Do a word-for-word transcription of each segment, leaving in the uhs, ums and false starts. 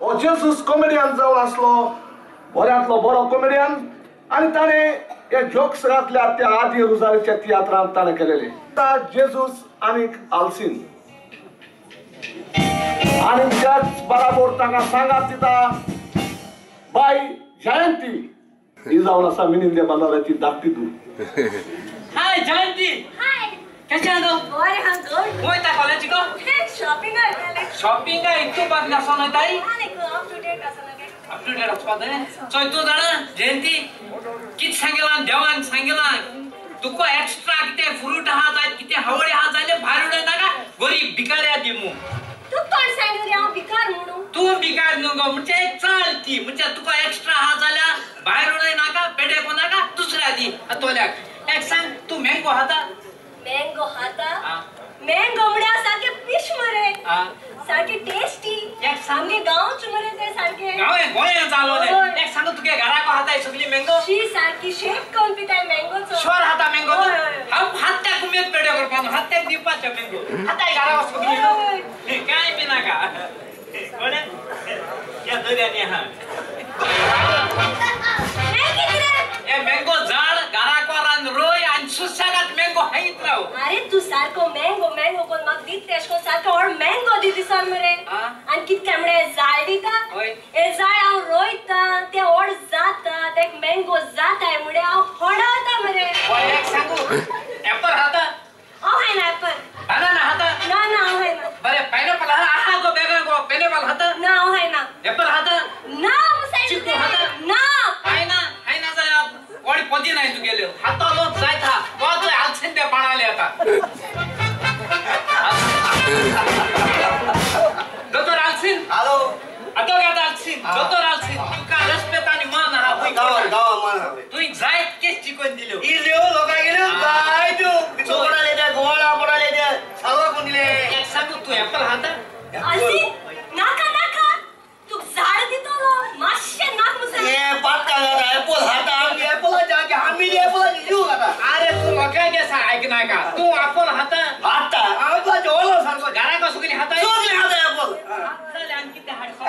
हो Jesus comedian जावन आसलो बऱ्यांतलो बरो कॉमेडियन आणि ताणे हे जोक्स घातल्या त्या आदी रोजारीच्या तियात्रांत ताणे केलेले जेसूस आणि आल्सिन आणि त्याच बराबर तांकां सांगात दिता बाय जयंती ही जावन आसा मिनिंदे बांदाराची धाकटी तू हाय जयंती हाय कशें आहा गो बरें हा गुड वयता कॉलेजीक गो शॉपिंग करतले शॉपिंग काय तू बाग आसोन वयताय आनी अप टू डेट आसा नगे अप टू डेट आसपाक जाय चोय तू जाणा जयंती कित सांगलां देवान सांगलां तुका एक्स्ट्रा कितें फ्रूट आहा जाय कितें हवळे आहा जाल्यार भायर उडय नाका गरीब भिकाऱ्या दिमू तू कोण सांगू रे हांव भिकार म्हणू तू भिकार न्हू गो म्हणजे चल ती म्हणजे तुका एक्स्ट्रा आहा जाल्यार भायर उडय नाका पेडे को नाका दुसऱ्या दी तोल्याक एक सांग तू मँगो खाता मँगो खाता मँगो म्हणल्यार सारके पिश मरे सारके टेस्टी एक सामके गांवच मरे ते सारके गांव गोंया जालो रे एक सांग तुगे घरा को हाताय सगली मँगो शी सारकी शेक कोन पिताय मँगोचो श्वर हाता मँगो हांव हात्याक उमेद पेडे करपाक हात्याक दिवपाचे मँगो हाताय घरा सगली काय बी नाका कोणे या दर्यानी आहा ए मँगो झाड घरा कोरान रोय आणि सुसगात मँगो हायत राव अरे तू सारको मँगो मँगो कोन म्हाका दीत तेशको सारको व्हड मँगो दी दिसान मरे आनी कित काय म्हणे झाड दिता हे झाड हांव रोयता ते व्हड जाता तेक मँगो जाताय म्हणे हांव होडवता मरे एक सांगू ऍपल खाता हांव हायना ऍपल बनाना खाता ना ना हांव हायना बरे पायनॅपल आहा गो बेगा गो पायनॅपल खाता ना हांव हायना ऍपल खाता ना मुसाई चिकू खाता ना हायना हायना जाल्यार कोणी पदी नाही तू गेले हातो लोक जायता वाज आलसिन ते पाणाले आता डॉक्टर आलसिन हॅलो आता काय आलसिन डॉक्टर आलसिन तुका रेस्पेक्ट आणि मान हा होई गावा गावा मान तू जायत केस चिकन दिलो ई लिओ लोका गेले काय तू चोपडाले त्या गोळा पडाले त्या सगळं कोण दिले एक सांगू तू ऍपल खाता आसी नाका नाका तू झाड दितलो माशे नाक मुसा ए पात का ऍपल हाता आम्ही ऍपल जाके आम्ही ऍपल घेऊ आता अरे तू लोकांचे ऐक नाही का तू ऍपल खाता हाता आम्हाला जेवलो सारखं घरा का सुगली खाता सुगली हाता ऍपल चल आणखी ते हात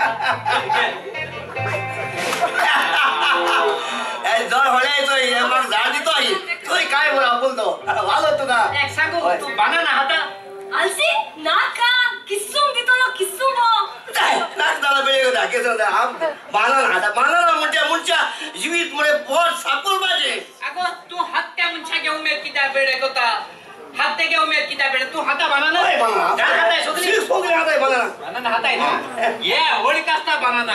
ए जर होळ्याचो हे मग झाड दितो आहे तोय काय बोला आपण तो वालो तुका एक सांगू तू बनाना खाता आलसी नाका किस्सुम दितलो किस्सुम काय नाक झाला बेळे होता केसं आम बाणन हाता बाणन म्हणजे मुंच्या जीवित मुळे पोट सापूर पाहिजे अगो तू हत्या मुंच्या घेऊन उमेद किता बेडे कोता हत्या घेऊन उमेद किता बेडे तू हाता बनाना नाही बनाना झाड हाताय सगळी सगळी हाताय बनाना बनाना हाताय ना ये होळी कास्ता बनाना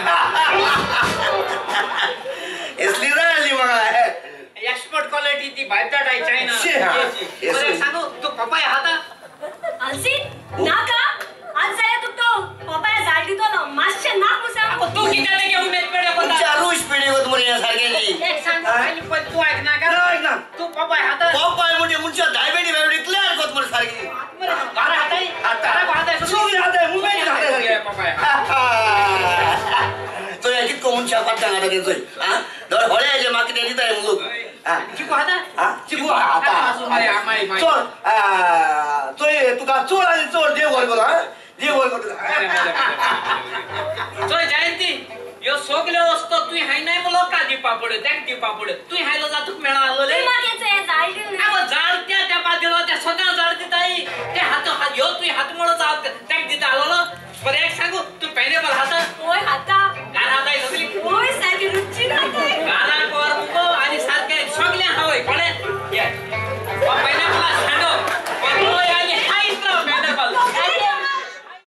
इसली राहिली मग एक्सपोर्ट क्वालिटी ती बायटाट आहे चायना बरे सांगू तू पपाय हाता आलसी नाका आज जाय तू तो पपाया झाड दितलो माशे नाक मुसा अगो तू किता ते घेऊन उमेद बेडे कोता चारूच पिढी होत मरे यासारख्याची एक सांग आणि पण तू ऐक ना का ऐक ना तू पपाय हाता पप्पा म्हणजे मुंच्या डायबिटी बायबिटी क्लिअर होत मरे सारखी बरे घरा हाताय घरा हाताय सगळी हाताय मुंबईत हाताय पपाय तो या कितको मुंच्या पत्ता गाता देतोय हा दर होळ्याचे मागे ते दिताय मुलूक चिकू हाता हा चिकू हाता माय माय माय चोर तोय तुका चोर आणि चोर देव वर करू हा देव वर करू चोय जयंती यो सोगले असतो तू हाय नाही बोलो का दीपा पडे त्या दीपा पडे तू हायलो जातुक मेळा आलो ले मागेचे झाड दिल अगो झाड त्या त्या पादिलो त्या स्वतः झाड दिताई